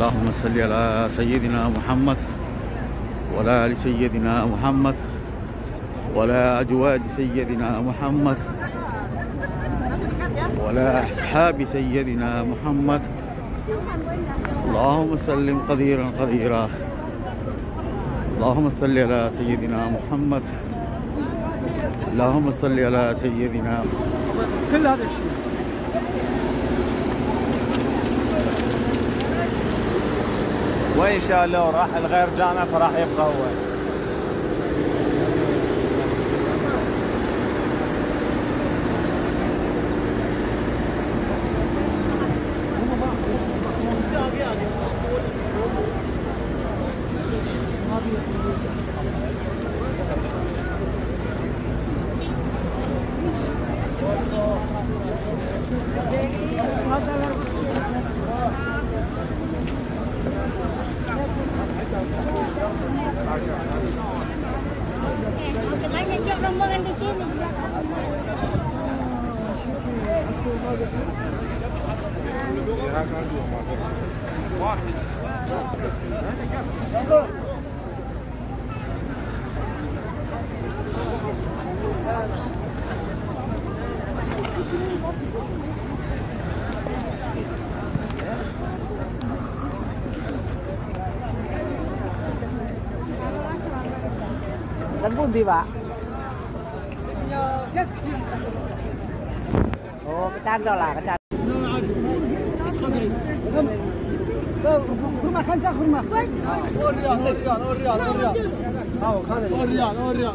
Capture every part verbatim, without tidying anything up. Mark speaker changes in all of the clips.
Speaker 1: اللهم صل على سيدنا محمد وعلى آل سيدنا محمد وعلى أزواج سيدنا محمد وعلى أصحاب سيدنا محمد. اللهم سلم قديرا قديرا. اللهم صل على سيدنا محمد. اللهم صل على سيدنا
Speaker 2: كل هذا الشيء. وإن شاء الله راح الغير جانا فراح يبقى هو.
Speaker 3: Banyak rombongan di sini.
Speaker 4: Dan pundi, Pak? Oh, kecandol lah, kecandol.
Speaker 5: خرمة خمسة خرمة. أول ريال أول ريال أول ريال أول ريال. أو خالد. أول ريال أول ريال.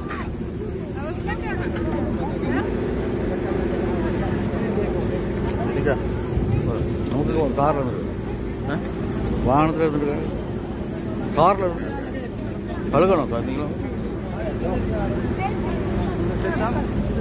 Speaker 1: ठीक है നമുക്ക് കാറിലാണ് വാഹനത്തിലെടുത്തിട്ട് കാറിലെടുത്ത് കഴുകണോ സാർ നിങ്ങൾ